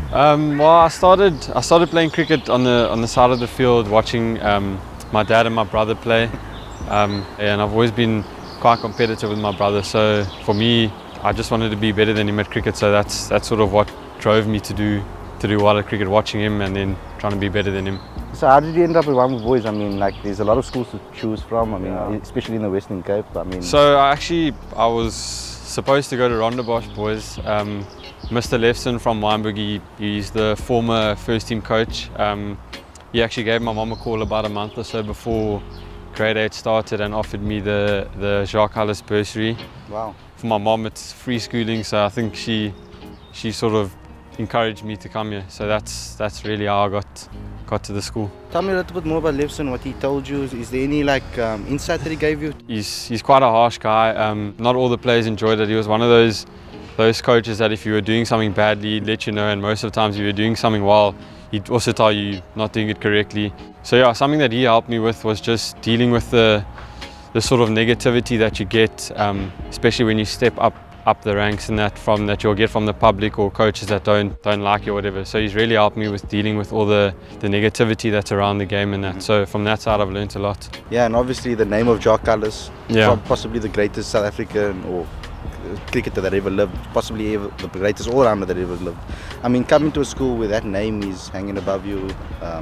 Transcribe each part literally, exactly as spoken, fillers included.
Um, well, I started I started playing cricket on the on the side of the field, watching um, my dad and my brother play, um, and I've always been quite competitive with my brother. So for me, I just wanted to be better than him at cricket. So that's that's sort of what drove me to do to do well at cricket, watching him and then trying to be better than him. So how did you end up with Wambo Boys? I mean, like there's a lot of schools to choose from. I mean, Yeah. especially in the Western Cape. I mean, So I actually I was supposed to go to Rondebosch Boys. Um, Mister Lefson from Wynberg, he, he's the former first team coach. Um, he actually gave my mum a call about a month or so before grade eight started and offered me the, the Jacques Hallis bursary. wow. For my mum, it's free schooling, so I think she she sort of encouraged me to come here. So that's that's really how I got got to the school. Tell me a little bit more about Lefson, what he told you. Is there any like um, insight that he gave you? He's he's quite a harsh guy. Um, not all the players enjoyed it. He was one of those those coaches that if you were doing something badly, he'd let you know, and most of the times if you were doing something well, he'd also tell you you're not doing it correctly. So yeah, something that he helped me with was just dealing with the the sort of negativity that you get, um, especially when you step up up the ranks and that from that you'll get from the public or coaches that don't don't like you or whatever. So he's really helped me with dealing with all the the negativity that's around the game and that. Mm-hmm. So from that side I've learned a lot. Yeah, and obviously the name of Jacques Hallis, Yeah. possibly the greatest South African or cricketer that ever lived, possibly ever, the greatest all-rounder that ever lived. I mean, coming to a school where that name is hanging above you, um,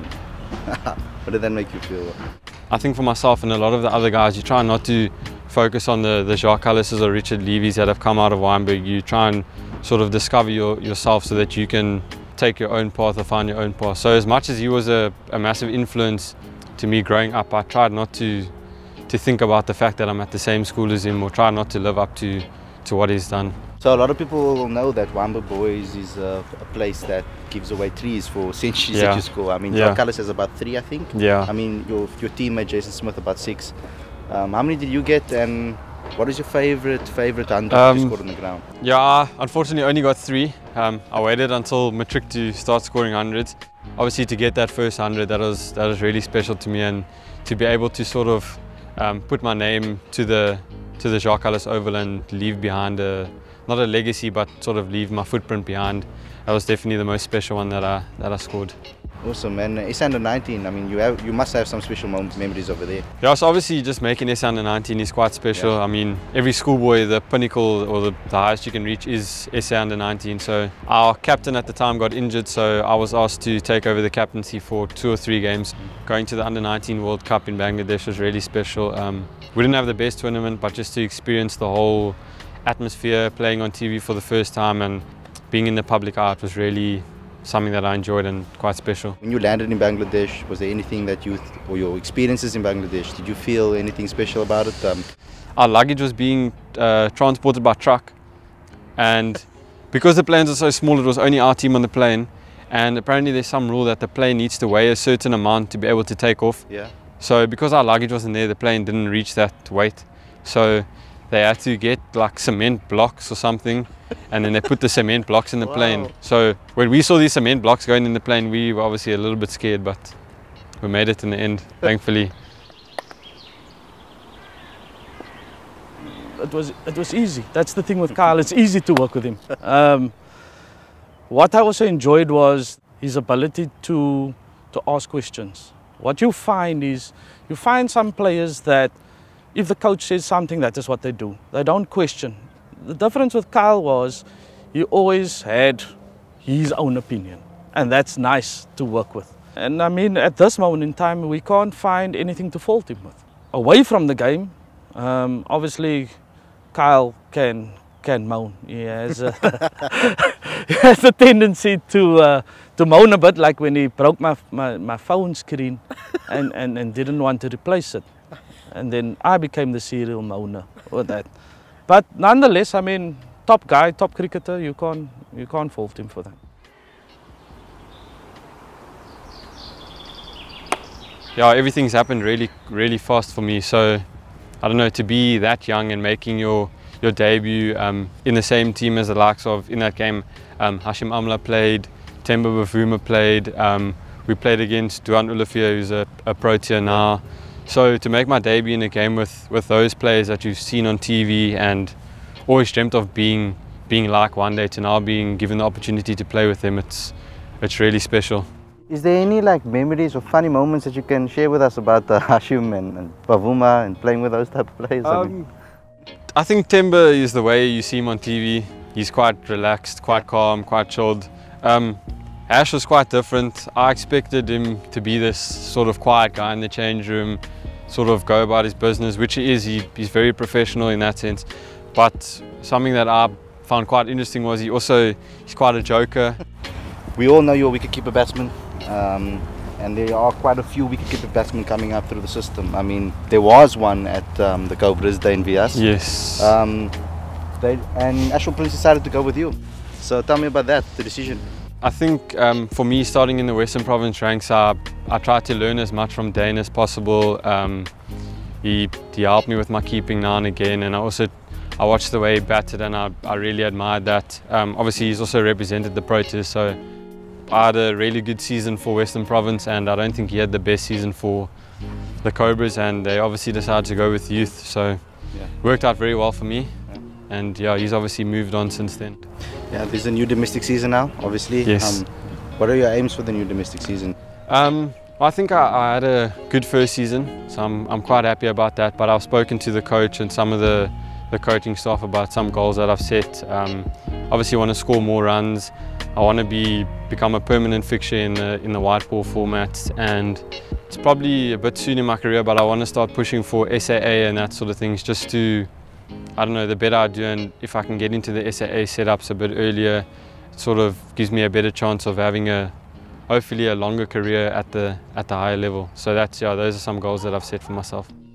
what did that make you feel? I think for myself and a lot of the other guys, you try not to focus on the, the Jacques Hallises or Richard Levy's that have come out of Wynberg. You try and sort of discover your, yourself so that you can take your own path or find your own path. So as much as he was a, a massive influence to me growing up, I tried not to to think about the fact that I'm at the same school as him, or try not to live up to, to what he's done. So a lot of people will know that Wambo Boys is a, a place that gives away trees for centuries Yeah. at your school. I mean, Yeah. Jacques Hallis has about three, I think. Yeah. I mean, your your teammate Jason Smith about six. Um, how many did you get, and what is your favorite favorite hundred Um, you scored on the ground? Yeah, I unfortunately only got three. Um, I waited until matric to start scoring hundreds. Obviously, to get that first hundred, that was that was really special to me, and to be able to sort of um, put my name to the to the Jacques Hallis Oval and leave behind a not a legacy, but sort of leave my footprint behind. That was definitely the most special one that I that I scored. Awesome, and S under nineteen. I mean, you have you must have some special mem memories over there. Yeah, so obviously just making S under nineteen is quite special. Yeah. I mean, every schoolboy, the pinnacle or the, the highest you can reach is S A under nineteen. So our captain at the time got injured, so I was asked to take over the captaincy for two or three games. Going to the under nineteen World Cup in Bangladesh was really special. Um, we didn't have the best tournament, but just to experience the whole atmosphere, playing on T V for the first time and being in the public eye, it was really something that I enjoyed and quite special. When you landed in Bangladesh, was there anything that you, th or your experiences in Bangladesh, did you feel anything special about it? Um, Our luggage was being uh, transported by truck, and because the planes are so small, it was only our team on the plane, and apparently there's some rule that the plane needs to weigh a certain amount to be able to take off. yeah. So because our luggage wasn't there, the plane didn't reach that weight. So they had to get like cement blocks or something, and then they put the cement blocks in the Wow. plane. So when we saw these cement blocks going in the plane, we were obviously a little bit scared, but we made it in the end, thankfully. It was it was easy. That's the thing with Kyle. It's easy to work with him. Um, what I also enjoyed was his ability to to ask questions. What you find is you find some players that if the coach says something, that is what they do. They don't question. The difference with Kyle was he always had his own opinion, and that's nice to work with. And I mean, at this moment in time, we can't find anything to fault him with. Away from the game, um, obviously, Kyle can can moan. He has a, he has a tendency to uh, to moan a bit, like when he broke my my, my phone screen and, and, and didn't want to replace it. And then I became the serial moaner with that. But nonetheless, I mean, top guy, top cricketer. You can't you can't fault him for that. Yeah, everything's happened really, really fast for me. So, I don't know, to be that young and making your your debut um, in the same team as the likes of, in that game, um, Hashim Amla played, Temba Bavuma played, um, we played against Duan Olivia, who's a, a Protea now. So to make my debut in a game with, with those players that you've seen on T V and always dreamt of being being like one day, to now being given the opportunity to play with them, it's it's really special. Is there any like memories or funny moments that you can share with us about uh, Hashim and, and Bavuma and playing with those type of players? I, mean, Um, I think Temba is the way you see him on T V. He's quite relaxed, quite calm, quite chilled. Um, Ash was quite different. I expected him to be this sort of quiet guy in the change room, sort of go about his business, which he is. He, he's very professional in that sense. But something that I found quite interesting was he also, he's quite a joker. we all know you're a wicketkeeper batsman. Um, and there are quite a few wicketkeeper batsmen coming up through the system. I mean, there was one at um, the Cobras Day in V S. Yes. Um, they, and Ashwell Prince decided to go with you. So tell me about that, the decision. I think um, for me, starting in the Western Province ranks, I, I tried to learn as much from Dane as possible. Um, he, he helped me with my keeping now and again, and I also I watched the way he batted, and I, I really admired that. Um, obviously, he's also represented the Proteas, so I had a really good season for Western Province, and I don't think he had the best season for the Cobras, and they obviously decided to go with youth, so Yeah. it worked out very well for me. And yeah, he's obviously moved on since then. Yeah, there's a new domestic season now, obviously. Yes. Um, what are your aims for the new domestic season? Um, I think I, I had a good first season, so I'm, I'm quite happy about that. But I've spoken to the coach and some of the, the coaching staff about some goals that I've set. Um, obviously, want to score more runs. I want to be become a permanent fixture in the in the white ball formats, and it's probably a bit soon in my career, but I want to start pushing for S A A and that sort of things, just to, I don't know, the better I do, and if I can get into the S A A setups a bit earlier, it sort of gives me a better chance of having a, hopefully a longer career at the at the higher level. So that's, yeah, those are some goals that I've set for myself.